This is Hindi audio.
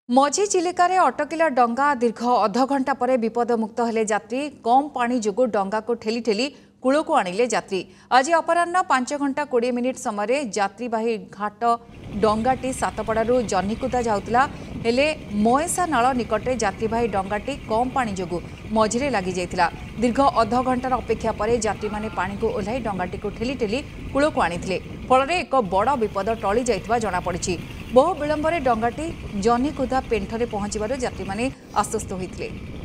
मझी चिलिकार अटकिला डंगा दीर्घ अध घंटा पर विपदमुक्त हेले यात्री कम पानी जोगु डंगा को ठेली ठेली कूल को आणिले यात्री। आज अपराह्न 5 घंटा 20 मिनिट समय यात्रीवाही घाट डंगाटी सातपड़ारू जन्नीकुदा जाउतला हेले मयसा नाल निकटे यात्रीवाही डंगाटी कम पानी जोगु मझिरे लागि जाइतिला। दीर्घ अध घंटार अपेक्षा पर यात्री माने पानी को ओह्लाई डंगाटी को ठेली ठेली कूल को आनिथिले। फलरे एक बड़ विपद टली जाइतबा जणा पड़िछि। बहु विलंबरे डंगाटी जन्नीकुदा पेंठरे पहुंचबार यात्री माने आश्वस्त होइतिले।